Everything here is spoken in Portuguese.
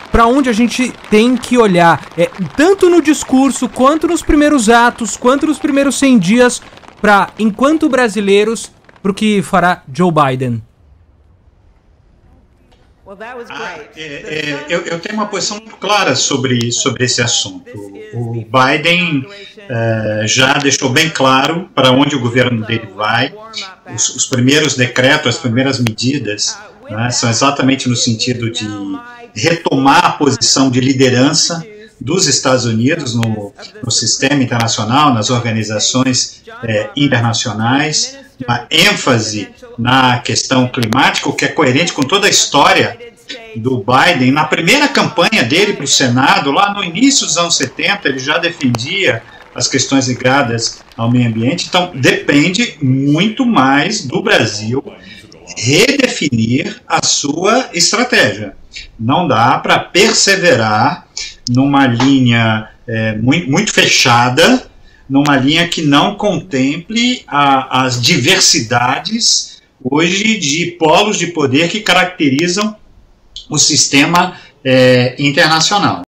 para onde a gente tem que olhar, tanto no discurso, quanto nos primeiros atos, quanto nos primeiros 100 dias, para, enquanto brasileiros, para o que fará Joe Biden? Eu tenho uma posição muito clara sobre esse assunto. O Biden já deixou bem claro para onde o governo dele vai. Os primeiros decretos, as primeiras medidas, né, são exatamente no sentido de retomar a posição de liderança dos Estados Unidos no sistema internacional, nas organizações internacionais, uma ênfase na questão climática, o que é coerente com toda a história do Biden. Na primeira campanha dele para o Senado, lá no início dos anos 70, ele já defendia as questões ligadas ao meio ambiente. Então, depende muito mais do Brasil redefinir a sua estratégia. Não dá para perseverar numa linha muito fechada, numa linha que não contemple as diversidades hoje de polos de poder que caracterizam o sistema internacional.